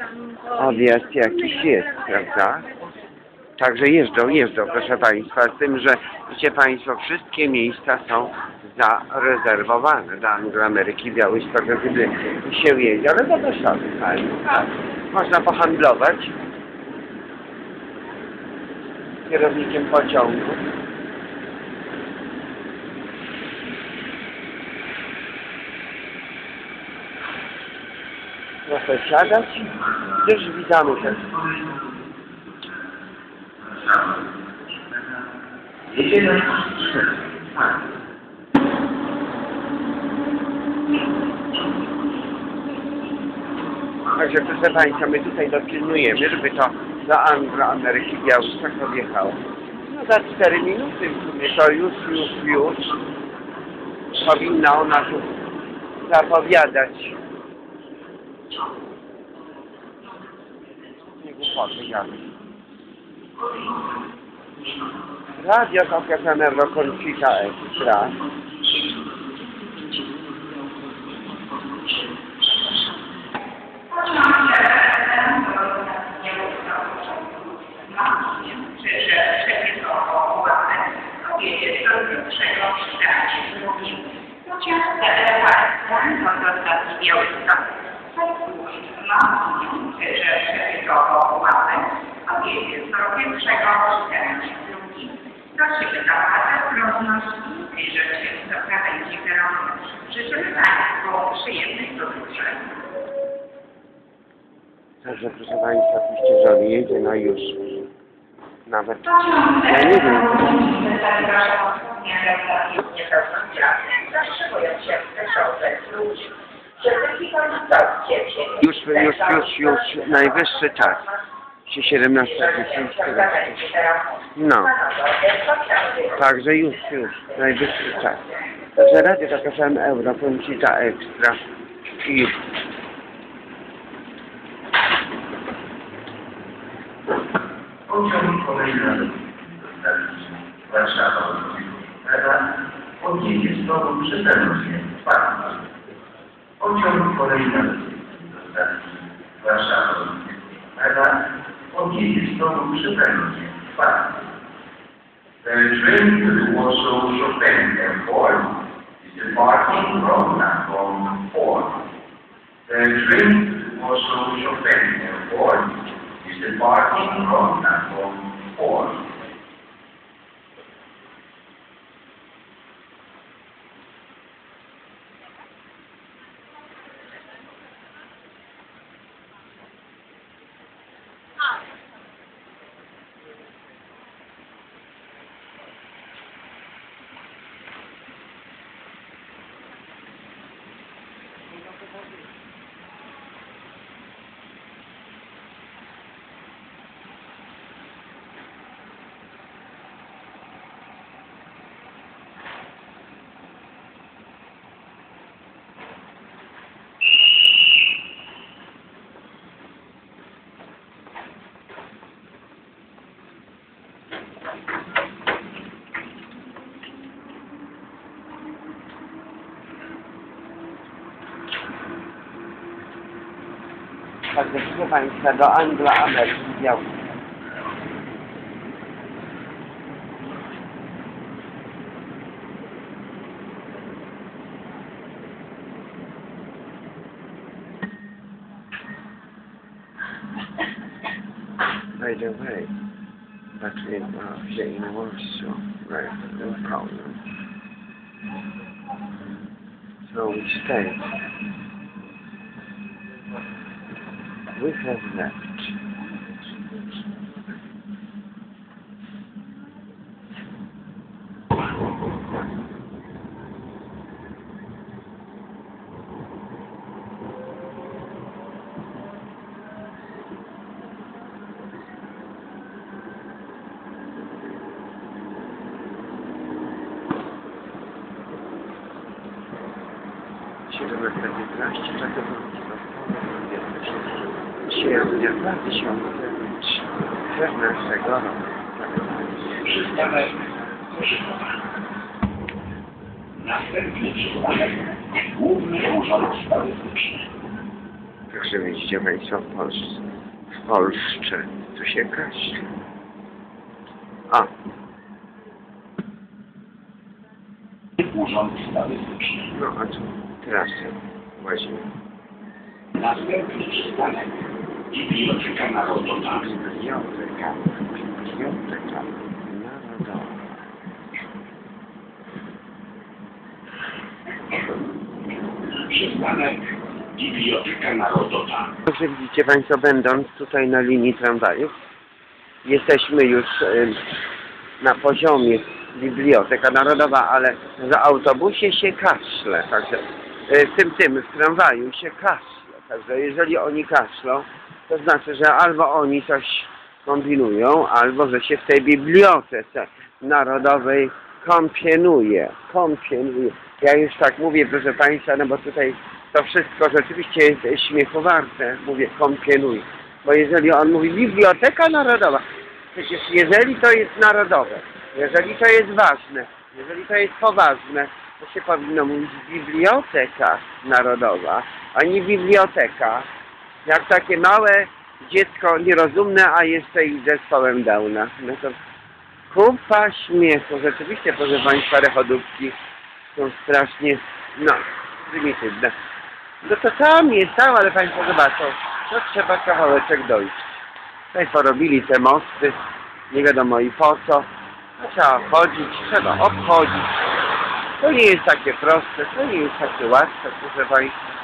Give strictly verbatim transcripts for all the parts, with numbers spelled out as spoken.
odjazd jakiś jest, prawda? Także jeżdżą, jeżdżą, proszę Państwa, z tym, że wiecie Państwo, wszystkie miejsca są zarezerwowane dla Anglo-Ameryki Białystok, gdyby się jedzie, ale to też fajnie, tak. Można pohandlować z kierownikiem pociągu. Proszę siadać, też witamy też. Także proszę Państwa, my tutaj dopilnujemy, żeby to do Anglo-Ameryki Białystok podjechało. No za cztery minuty w sumie to już, już, już powinna ona tu zapowiadać. Nie głupoty gadać. Radio Tokasanerlo Concita Extra. Prosimy na ostrożność i rzeczy do krawędzi peronowej. Życzymy Państwu przyjemnej podróży. Także proszę Państwa, puścieżowi jedzie, no już nawet ja nie wiem. Już, już, już, już najwyższy czas. siedemnasta dziesięć. No. Także już, już. Najwyższy czas. Także radio Tokasan Euro Concita Extra. I pociąg kolejny do stacji Warszawa odjedzie znowu przyzemnie Warta. Pociąg kolejny do stacji Warszawa odjedzie znowu przyzemnie Warta. The train to the Warsaw Chopin Airport is departing from platform four. The train to the Warsaw Chopin Airport is departing from platform four. Także proszę Państwa, do Anglo-Ameryki Białystok. By the way, but in uh, here in Warsaw, right, no problem. So we stay. We have left. siedemnasta piętnaście, czego sierpnia dwa tysiące czternastego roku. Następny przypadek. Główny urząd statystyczny. Także widzicie Państwo, w Polsce, w Polsce tu się kaśnie. A. Urząd Statystyczny. No a tu trasę łazimy. Następny przystanek Biblioteka Narodowa. Biblioteka, Biblioteka Narodowa. Przystanek Biblioteka Narodowa. Dobrze widzicie Państwo, będąc tutaj na linii tramwajów, jesteśmy już y, na poziomie Biblioteka Narodowa, ale w autobusie się kaszle, także y, w tym, tym, w tramwaju się kaszle, także jeżeli oni kaszlą, to znaczy, że albo oni coś kombinują, albo że się w tej Bibliotece Narodowej kąpienuje, kąpienuje. Ja już tak mówię, proszę Państwa, no bo tutaj to wszystko rzeczywiście jest śmiechowarte, mówię kąpienuje, bo jeżeli on mówi Biblioteka Narodowa, przecież jeżeli to jest narodowe, jeżeli to jest ważne, jeżeli to jest poważne, to się powinno mówić Biblioteka Narodowa, a nie biblioteka, jak takie małe dziecko nierozumne, a jeszcze i z zespołem Downa. No to kupa śmiechu. Rzeczywiście, proszę Państwa, rechodówki są strasznie, no, prymitywne. No to tam jest, tam, ale Państwo zobaczą, to trzeba kawałeczek dojść. Tutaj porobili te mosty, nie wiadomo i po co. No, trzeba chodzić, trzeba obchodzić. To nie jest takie proste, to nie jest takie łatwe, proszę Państwa.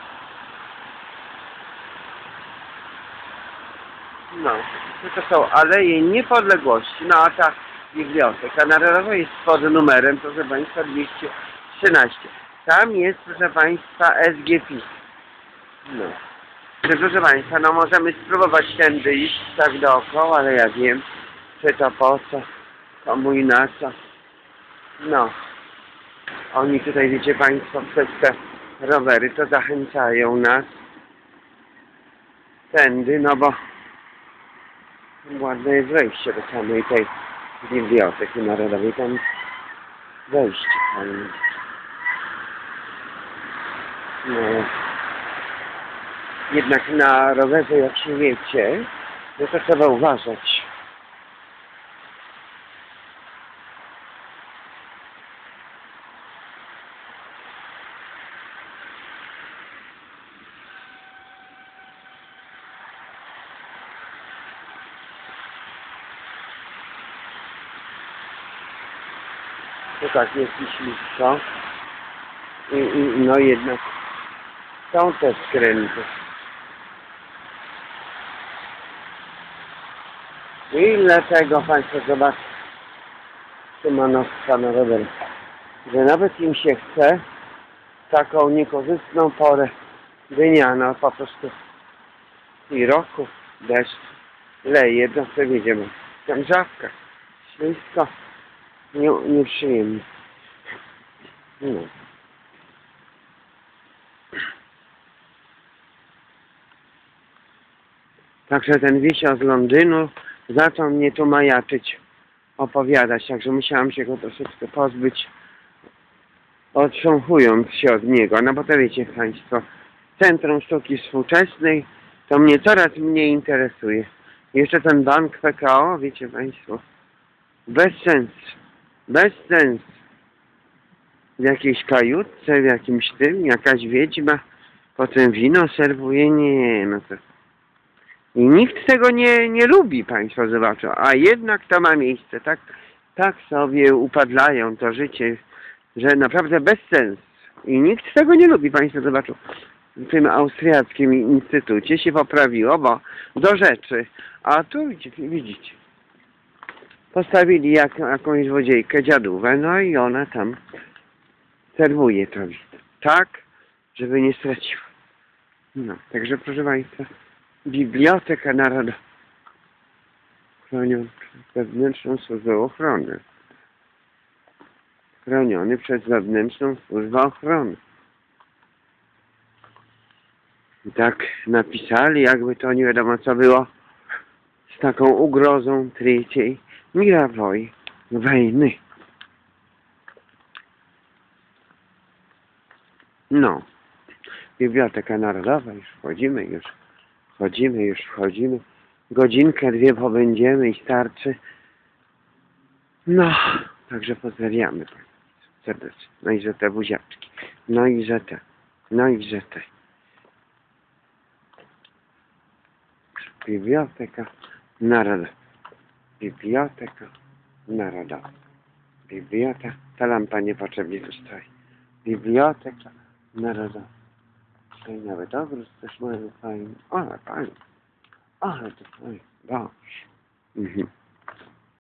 No, to są Aleje Niepodległości, no a ta Biblioteka Narodowa jest pod numerem, proszę Państwa, dwieście trzynaście. Tam jest, proszę Państwa, S G P. No. Proszę Państwa, no możemy spróbować tędy iść tak dookoła, ale ja wiem, czy to po co, komu i na co. No. Oni tutaj, wiecie Państwo, przez te rowery to zachęcają nas tędy, no bo ładne jest wejście do samej tej Biblioteki Narodowej. Tam wejście fajne. No. Jednak na rowerze, jak się wiecie, no to trzeba uważać. To tak, jest i ślisko. I, i, no jednak są te skręty. Ile tego Państwo zobaczą, szymanowstwa na rowerze, że nawet im się chce taką niekorzystną porę dnia, no po prostu i roku deszcz leje, no co widzimy, tam żabka, ślisko, nie, nieprzyjemnie. No. Także ten wisiał z Londynu zaczął mnie tu majaczyć, opowiadać, także musiałam się go troszeczkę pozbyć, otrząchując się od niego. No bo to wiecie Państwo, Centrum Sztuki Współczesnej to mnie coraz mniej interesuje. Jeszcze ten bank P K O, wiecie Państwo, bez sensu, bez sensu. W jakiejś kajutce, w jakimś tym, jakaś wiedźma, potem wino serwuje, nie, no to... I nikt tego nie, nie lubi, Państwo zobaczą, a jednak to ma miejsce, tak, tak sobie upadlają to życie, że naprawdę bez sensu. I nikt tego nie lubi, Państwo zobaczą. W tym austriackim instytucie się poprawiło, bo do rzeczy. A tu widzicie, widzicie postawili jak, jakąś złodziejkę, dziadówę, no i ona tam serwuje to wino. Tak, żeby nie straciła. No, także proszę Państwa, Biblioteka Narodowa chroniona przez wewnętrzną służbę ochrony. Chroniony przez wewnętrzną służbę ochrony. I tak napisali, jakby to nie wiadomo co było, z taką ugrozą trzeciej mirowej wojny. No. Biblioteka Narodowa, już wchodzimy, już wchodzimy, już wchodzimy. Godzinkę, dwie pobędziemy i starczy. No, także pozdrawiamy serdecznie. No i że te buziaczki. No i że te. No i że te. Biblioteka Narodowa. Biblioteka Narodowa. Biblioteka. Ta lampa niepotrzebnie tu stoi. Biblioteka Narodowa. Tutaj nawet obrót też mamy fajny. Ale fajny. Ale to fajnie. Dobrze. Mhm.